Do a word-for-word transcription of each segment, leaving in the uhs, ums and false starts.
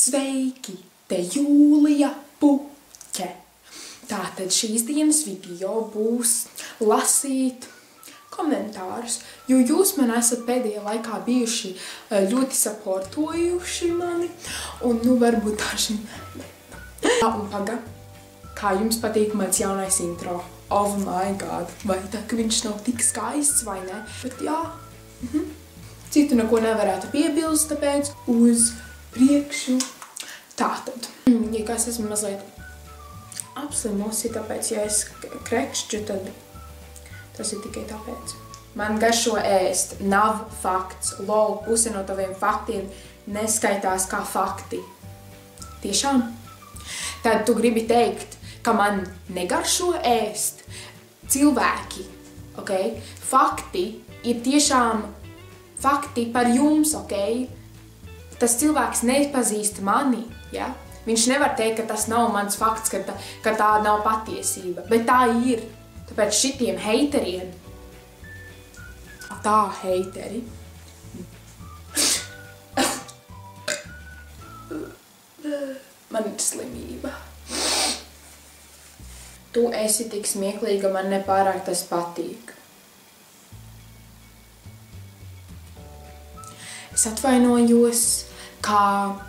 Sveiki, te Jūlija Puķe. Tātad šīs dienas video būs lasīt komentārus, jo jūs man esat pēdējā laikā bijuši ļoti saportojuši mani, un nu varbūt daži... Un paga, kā jums patīk mans jaunais intro? Oh my god, vai tā, ka viņš nav tik skaists vai ne? Bet jā, mhm. Citu neko nevarētu piebilst, tāpēc uz priekšu. Tātad, ja kas esmu mazliet apslimusi, tāpēc, ja es krekšķu, tad tas ir tikai tāpēc. Man garšo ēst, nav fakts, lol, puse no taviem faktiem neskaitās kā fakti. Tiešām? Tad tu gribi teikt, ka man negaršo ēst cilvēki, ok? Fakti ir tiešām fakti par jums, ok? Tas cilvēks nepazīst mani, ja? Viņš nevar teikt, ka tas nav mans fakts, ka tā, ka tā nav patiesība, bet tā ir. Tāpēc šitiem heiteriem, tā heiteri, man ir slimība. Tu esi tik smieklīga, man nepārāk tas patīk. Es atvainojos, kā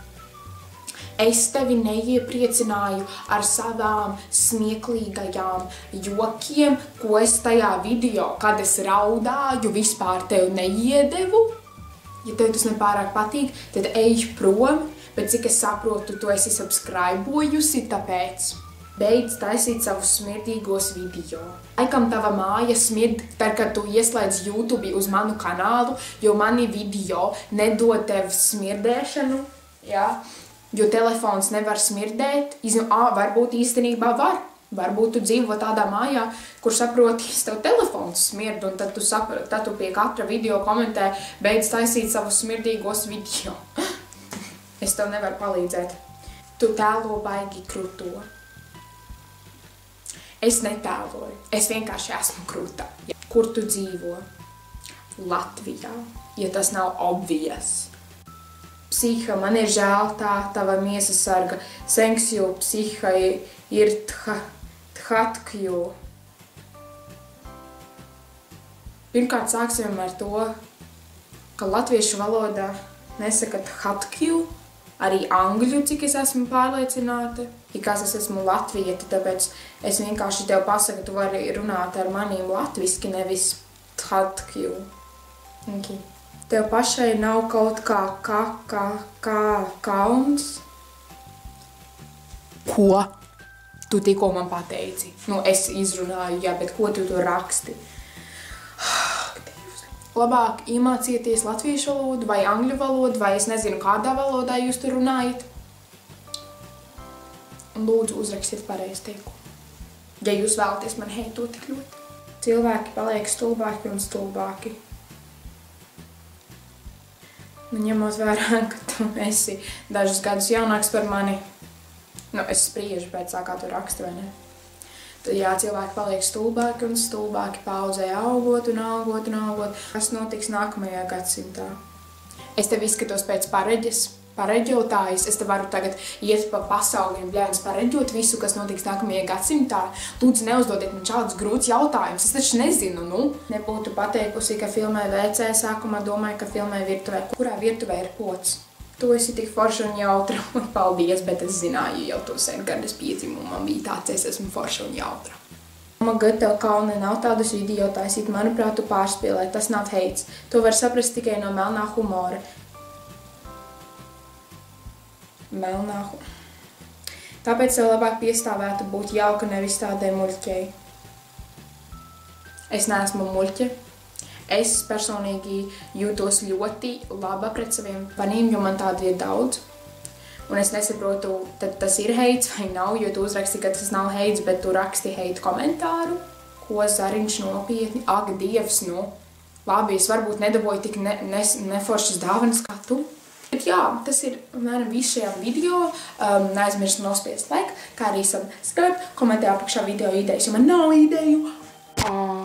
es tevi neiepriecināju ar savām smieklīgajām jokiem, ko es tajā video, kad es raudāju, vispār tev neiedevu. Ja tev tas nepārāk patīk, tad ej prom, bet cik es saprotu, tu esi subscribojusi, tāpēc beidz taisīt savus smirdīgos video. Laikam tava māja smird, tad, kad tu ieslēdz YouTube uz manu kanālu, jo mani video nedod tev smirdēšanu, jā. Jo telefons nevar smirdēt, izņem, ā, varbūt īstenībā var. Varbūt tu dzīvo tādā mājā, kur saproties tev telefons smird, un tad tu, sapr, tad tu pie katra video komentē, beidz taisīt savus smirdīgos video. Es tev nevaru palīdzēt. Tu tēlo baigi kruto. Es netēloju, es vienkārši esmu kruta. Kur tu dzīvo? Latvijā, ja tas nav obvious. Psiha, man ir žēl tā, tava miesas sarga. Senksju psiha ir tha, thatkju. Pirmkārt sāksim ar to, ka latviešu valodā nesaka thatkju, arī angļu, cik es esmu pārliecināta. Ja kas es esmu latvieta, tāpēc es vienkārši tev pasaku, tu vari runāt ar manīm latviski, nevis thatkju. Okay. Tev pašai nav kaut kā, kā, kā, kā, kauns? Ko? Tu tikko man pateici. Nu, es izrunāju, jā, bet ko tu tur raksti? Labāk iemācieties latviešu valodu vai angļu valodu, vai es nezinu, kādā valodā jūs tur runājat. Un lūdzu, uzrakstiet pareizi teikumu. Ja jūs vēlaties man heitot tik ļoti. Cilvēki paliek stulbāki un stulbāki. Nu, ņemot vērā, ka tu esi dažus gadus jaunāks par mani, nu, es spriežu pēc tā, kā tu raksti, vai ne? Tad, jā, cilvēki paliek stulbāki un stulbāki, paudzē augot un augot un augot. Kas notiks nākamajā gadsimtā? Es tev izskatos pēc pareģes, pareģotājas, es te varu tagad iet pa pasauliem, bļēns, pareģot visu, kas notiks nākamajā gadsimtā. Lūdzu, neuzdodiet man šādus grūts jautājumus, es taču nezinu, nu. Nebūtu pateikusi, ka filmē V C, sākumā domāju, ka filmē virtuvē. Kurā virtuvē ir pods? Tu esi tik forša un jautra, un paldies, bet es zināju jau to sen, kad es piedzimu, man bija tāds, es esmu forša un jautra. Mama, gad tev kauna nav tādus video taisīt, manuprāt, tu pārspīlē, tas nav heits. To var saprast tikai no melnā humora. Melnā. Tāpēc tev labāk piestāvētu būt jauka, nevis tādai muļķei. Es neesmu muļķe. Es personīgi jūtos ļoti laba pret saviem faniem, jo man tādu ir daudz. Un es nesaprotu, tad tas ir heits vai nav, jo tu uzraksti, ka tas nav heits, bet tu raksti heitu komentāru. Ko Zariņš nopietni? Ak, Dievs, nu. Labi, es varbūt nedabūju tik ne, ne, neforšas dāvanas kā tu. Bet jā, tas ir apmēram viss šajā video. Um, neaizmirst nospiest like, kā arī subscribe, komentē apakšā video idejas, jo man nav ideju. Uh,